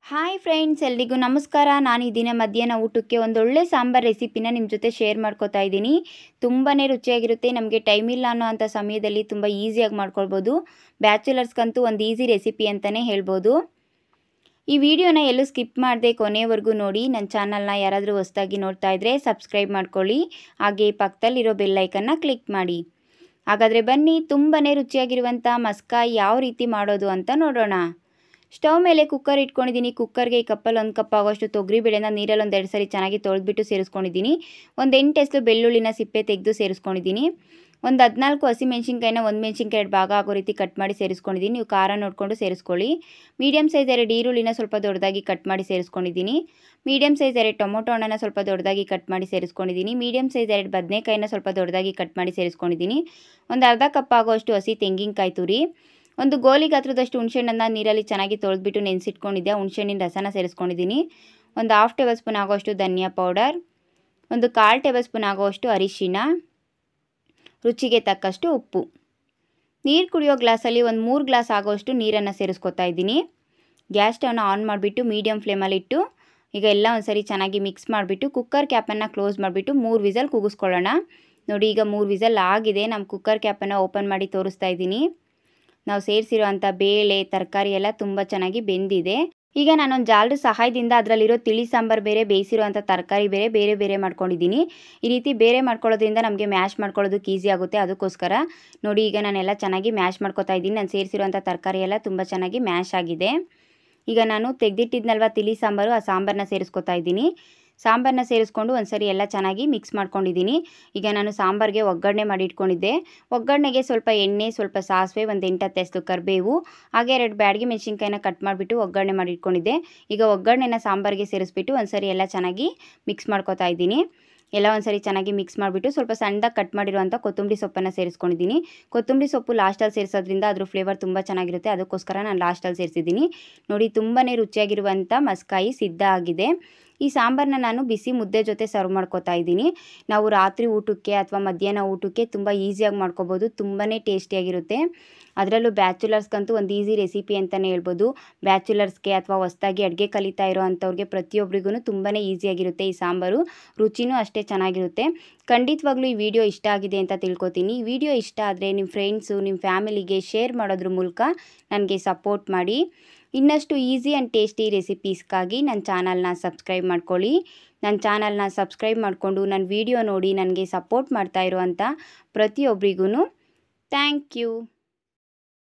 Hi friends, ಎಲ್ರಿಗೂ ನಮಸ್ಕಾರ. ನಾನು ಈ ದಿನ ಮಧ್ಯಾಹ್ನ ಊಟಕ್ಕೆ ಒಂದೊಳ್ಳೆ ಸಾಂಬಾರ್ ರೆಸಿಪಿನ ನಿಮ್ಮ ಜೊತೆ ಶೇರ್ ಮಾಡ್ಕೋತಾ ಇದ್ದೀನಿ. ತುಂಬಾ ರುಚಿಯಾಗಿರುತ್ತೆ. ನಮಗೆ ಟೈಮ್ ಇಲ್ಲ ಅನ್ನೋ ಅಂಥ ಸಮಯದಲ್ಲಿ ತುಂಬ ಈಸಿಯಾಗಿ ಮಾಡ್ಕೊಳ್ಬೋದು. ಬ್ಯಾಚುಲರ್ಸ್ಗಂತೂ ಒಂದು ಈಸಿ ರೆಸಿಪಿ ಅಂತಲೇ ಹೇಳ್ಬೋದು. ಈ ವಿಡಿಯೋನ ಎಲ್ಲೂ ಸ್ಕಿಪ್ ಮಾಡದೆ ಕೊನೆವರೆಗೂ ನೋಡಿ. ನನ್ನ ಚಾನಲ್ನ ಯಾರಾದರೂ ಹೊಸದಾಗಿ ನೋಡ್ತಾ ಇದ್ದರೆ ಸಬ್ಸ್ಕ್ರೈಬ್ ಮಾಡ್ಕೊಳ್ಳಿ. ಹಾಗೆ ಪಕ್ಕದಲ್ಲಿರೋ ಬೆಲ್ಲೈಕನ್ನ ಕ್ಲಿಕ್ ಮಾಡಿ. ಹಾಗಾದರೆ ಬನ್ನಿ, ತುಂಬಾ ರುಚಿಯಾಗಿರುವಂಥ ಮಸ್ಕಾಯಿ ಯಾವ ರೀತಿ ಮಾಡೋದು ಅಂತ ನೋಡೋಣ. ಸ್ಟವ್ ಮೇಲೆ ಕುಕ್ಕರ್ ಇಟ್ಕೊಂಡಿದ್ದೀನಿ. ಕುಕ್ಕರ್ಗೆ ಈ ಕಪ್ಪಲ್ಲಿ 1 ಕಪ್ ಆಗೋಷ್ಟು ತೊಗರಿಬೇಳೆನ ನೀರಲ್ಲಿ ಒಂದು 2 ಸರಿ ಚೆನ್ನಾಗಿ ತೊಳೆದ್ಬಿಟ್ಟು ಸೇರಿಸ್ಕೊಂಡಿದ್ದೀನಿ. ಒಂದು 8 ಎಸಳು ಬೆಳ್ಳುಳ್ಳಿನ ಸಿಪ್ಪೆ ತೆಗೆದು ಸೇರಿಸ್ಕೊಂಡಿದ್ದೀನಿ. ಒಂದು 14 ಹಸಿಮೆಣ್ಸಿನ್ಕಾಯಿನ 1 ಮೆಣಸಿನ್ಕಾಯಿ 2 ಭಾಗ ಆಗೋ ರೀತಿ ಕಟ್ ಮಾಡಿ ಸೇರಿಸ್ಕೊಂಡಿದ್ದೀನಿ. ನೀವು ಖಾರ ನೋಡಿಕೊಂಡು ಸೇರಿಸ್ಕೊಳ್ಳಿ. ಮೀಡಿಯಮ್ ಸೈಜ್ 2 ಈರುಳ್ಳಿನ ಸ್ವಲ್ಪ ದೊಡ್ಡದಾಗಿ ಕಟ್ ಮಾಡಿ ಸೇರಿಸ್ಕೊಂಡಿದ್ದೀನಿ. ಮೀಡಿಯಮ್ ಸೈಜ್ 2 ಟೊಮೊಟೊ ಹಣ್ಣನ್ನು ಸ್ವಲ್ಪ ದೊಡ್ಡದಾಗಿ ಕಟ್ ಮಾಡಿ ಸೇರಿಸ್ಕೊಂಡಿದ್ದೀನಿ. ಮೀಡಿಯಮ್ ಸೈಜ್ 2 ಬದನೆಕಾಯಿನ ಸ್ವಲ್ಪ ದೊಡ್ಡದಾಗಿ ಕಟ್ ಮಾಡಿ ಸೇರಿಸ್ಕೊಂಡಿದ್ದೀನಿ. ಒಂದು ಅರ್ಧ ಕಪ್ ಆಗೋಷ್ಟು ಹಸಿ ತೆಂಗಿನಕಾಯಿ ತುರಿ, ಒಂದು ಗೋಲಿ ಗಾತ್ರದಷ್ಟು ಹುಣಸೆಹಣ್ಣನ್ನು ನೀರಲ್ಲಿ ಚೆನ್ನಾಗಿ ತೊಳೆದ್ಬಿಟ್ಟು ನೆನೆಸಿಟ್ಕೊಂಡಿದ್ದೆ. ಹುಣಸೆಹಣ್ಣಿನ ರಸನ ಸೇರಿಸ್ಕೊಂಡಿದ್ದೀನಿ. ಒಂದು 1/2 ಟೇಬಲ್ ಸ್ಪೂನ್ ಆಗೋಷ್ಟು ಧನಿಯಾ ಪೌಡರ್, ಒಂದು 1/4 ಟೇಬಲ್ ಸ್ಪೂನ್ ಆಗೋಷ್ಟು ಅರಿಶಿನ, ರುಚಿಗೆ ತಕ್ಕಷ್ಟು ಉಪ್ಪು. ನೀರು ಕುಡಿಯೋ ಗ್ಲಾಸಲ್ಲಿ ಒಂದು 3 ಗ್ಲಾಸ್ ಆಗೋಷ್ಟು ನೀರನ್ನು ಸೇರಿಸ್ಕೊತಾ ಇದ್ದೀನಿ. ಗ್ಯಾಸ್ ಸ್ಟವ್ನ ಆನ್ ಮಾಡಿಬಿಟ್ಟು ಮೀಡಿಯಮ್ ಫ್ಲೇಮಲ್ಲಿಟ್ಟು ಈಗ ಎಲ್ಲ ಒಂದ್ಸರಿ ಚೆನ್ನಾಗಿ ಮಿಕ್ಸ್ ಮಾಡಿಬಿಟ್ಟು ಕುಕ್ಕರ್ ಕ್ಯಾಪನ್ನು ಕ್ಲೋಸ್ ಮಾಡಿಬಿಟ್ಟು 3 ವಿಸಲ್ ಕೂಗಿಸ್ಕೊಳ್ಳೋಣ. ನೋಡಿ, ಈಗ 3 ವಿಸಲ್ ಆಗಿದೆ. ನಮ್ಮ ಕುಕ್ಕರ್ ಕ್ಯಾಪನ್ನು ಓಪನ್ ಮಾಡಿ ತೋರಿಸ್ತಾ ಇದ್ದೀನಿ. ನಾವು ಸೇರಿಸಿರೋ ಅಂಥ ಬೇಳೆ ತರಕಾರಿ ಎಲ್ಲ ತುಂಬ ಚೆನ್ನಾಗಿ ಬೆಂದಿದೆ. ಈಗ ನಾನೊಂದು ಜಾಲದ ಸಹಾಯದಿಂದ ಅದರಲ್ಲಿರೋ ತಿಳಿ ಸಾಂಬಾರು ಬೇರೆ, ಬೇಯಿಸಿರೋ ಅಂಥ ತರಕಾರಿ ಬೇರೆ ಬೇರೆ ಮಾಡ್ಕೊಂಡಿದ್ದೀನಿ. ಈ ರೀತಿ ಬೇರೆ ಮಾಡ್ಕೊಳ್ಳೋದ್ರಿಂದ ನಮಗೆ ಮ್ಯಾಶ್ ಮಾಡ್ಕೊಳ್ಳೋದಕ್ಕೆ ಈಸಿ ಆಗುತ್ತೆ. ಅದಕ್ಕೋಸ್ಕರ ನೋಡಿ, ಈಗ ನಾನೆಲ್ಲ ಚೆನ್ನಾಗಿ ಮ್ಯಾಶ್ ಮಾಡ್ಕೊತಾ ಇದ್ದೀನಿ. ನಾನು ಸೇರಿಸಿರೋಂಥ ತರಕಾರಿ ಎಲ್ಲ ತುಂಬ ಚೆನ್ನಾಗಿ ಮ್ಯಾಶ್ ಆಗಿದೆ. ಈಗ ನಾನು ತೆಗೆದಿಟ್ಟಿದ್ನಲ್ವ ತಿಳಿ ಸಾಂಬಾರು, ಆ ಸಾಂಬಾರನ್ನ ಸೇರಿಸ್ಕೊತಾ ಇದ್ದೀನಿ. ಸಾಂಬಾರನ್ನ ಸೇರಿಸ್ಕೊಂಡು ಒಂದ್ಸರಿ ಎಲ್ಲ ಚೆನ್ನಾಗಿ ಮಿಕ್ಸ್ ಮಾಡ್ಕೊಂಡಿದ್ದೀನಿ. ಈಗ ನಾನು ಸಾಂಬಾರಿಗೆ ಒಗ್ಗರಣೆ ಮಾಡಿ ಇಟ್ಕೊಂಡಿದ್ದೆ. ಒಗ್ಗರಣೆಗೆ ಸ್ವಲ್ಪ ಎಣ್ಣೆ, ಸ್ವಲ್ಪ ಸಾಸಿವೆ, ಒಂದು 8-10 ಎಸಳು ಕರಿಬೇವು, ಹಾಗೆ 2 ಬ್ಯಾಡಗಿ ಮೆಣಸಿನ್ಕಾಯಿನ ಕಟ್ ಮಾಡಿಬಿಟ್ಟು ಒಗ್ಗರಣೆ ಮಾಡಿ ಇಟ್ಕೊಂಡಿದ್ದೆ. ಈಗ ಒಗ್ಗರಣೆನ ಸಾಂಬಾರಿಗೆ ಸೇರಿಸ್ಬಿಟ್ಟು ಒಂದ್ಸರಿ ಎಲ್ಲ ಚೆನ್ನಾಗಿ ಮಿಕ್ಸ್ ಮಾಡ್ಕೊತಾ ಇದ್ದೀನಿ. ಎಲ್ಲ ಒಂದ್ಸರಿ ಚೆನ್ನಾಗಿ ಮಿಕ್ಸ್ ಮಾಡಿಬಿಟ್ಟು ಸ್ವಲ್ಪ ಸಣ್ಣದಾಗಿ ಕಟ್ ಮಾಡಿರುವಂಥ ಕೊತ್ತಂಬರಿ ಸೊಪ್ಪನ್ನು ಸೇರಿಸ್ಕೊಂಡಿದ್ದೀನಿ. ಕೊತ್ತಂಬರಿ ಸೊಪ್ಪು ಲಾಸ್ಟಲ್ಲಿ ಸೇರಿಸೋದ್ರಿಂದ ಅದ್ರ ಫ್ಲೇವರ್ ತುಂಬ ಚೆನ್ನಾಗಿರುತ್ತೆ. ಅದಕ್ಕೋಸ್ಕರ ನಾನು ಲಾಸ್ಟಲ್ಲಿ ಸೇರಿಸಿದ್ದೀನಿ. ನೋಡಿ, ತುಂಬಾ ರುಚಿಯಾಗಿರುವಂಥ ಮಸ್ಕಾಯಿ ಸಿದ್ಧ ಆಗಿದೆ. ಈ ಸಾಂಬಾರನ್ನ ನಾನು ಬಿಸಿ ಮುದ್ದೆ ಜೊತೆ ಸರ್ವ್ ಮಾಡ್ಕೊತಾ ಇದ್ದೀನಿ. ನಾವು ರಾತ್ರಿ ಊಟಕ್ಕೆ ಅಥವಾ ಮಧ್ಯಾಹ್ನ ಊಟಕ್ಕೆ ತುಂಬ ಈಸಿಯಾಗಿ ಮಾಡ್ಕೋಬೋದು. ತುಂಬಾ ಟೇಸ್ಟಿಯಾಗಿರುತ್ತೆ. ಅದರಲ್ಲೂ ಬ್ಯಾಚುಲರ್ಸ್ಗಂತೂ ಒಂದು ಈಸಿ ರೆಸಿಪಿ ಅಂತಲೇ ಹೇಳ್ಬೋದು. ಬ್ಯಾಚುಲರ್ಸ್ಗೆ ಅಥವಾ ಹೊಸದಾಗಿ ಅಡುಗೆ ಕಲಿತಾ ಇರೋ ಅಂಥವ್ರಿಗೆ ಪ್ರತಿಯೊಬ್ಬರಿಗೂ ತುಂಬಾ ಈಸಿಯಾಗಿರುತ್ತೆ ಈ ಸಾಂಬಾರು. ರುಚಿನೂ ಅಷ್ಟೇ ಚೆನ್ನಾಗಿರುತ್ತೆ. ಖಂಡಿತವಾಗ್ಲೂ ಈ ವಿಡಿಯೋ ಇಷ್ಟ ಆಗಿದೆ ಅಂತ ತಿಳ್ಕೊತೀನಿ. ಈ ವಿಡಿಯೋ ಇಷ್ಟ ಆದರೆ ನಿಮ್ಮ ಫ್ರೆಂಡ್ಸು, ನಿಮ್ಮ ಫ್ಯಾಮಿಲಿಗೆ ಶೇರ್ ಮಾಡೋದ್ರ ಮೂಲಕ ನನಗೆ ಸಪೋರ್ಟ್ ಮಾಡಿ. ಇನ್ನಷ್ಟು ಈಸಿ ಆ್ಯಂಡ್ ಟೇಸ್ಟಿ ರೆಸಿಪೀಸ್ಗಾಗಿ ನನ್ನ ಚಾನಲ್ನ ಸಬ್ಸ್ಕ್ರೈಬ್ ಮಾಡ್ಕೊಳ್ಳಿ. ನನ್ನ ಚಾನಲ್ನ ಸಬ್ಸ್ಕ್ರೈಬ್ ಮಾಡಿಕೊಂಡು ನನ್ನ ವಿಡಿಯೋ ನೋಡಿ ನನಗೆ ಸಪೋರ್ಟ್ ಮಾಡ್ತಾ ಇರುವಂಥ ಪ್ರತಿಯೊಬ್ಬರಿಗೂ ಥ್ಯಾಂಕ್ ಯು.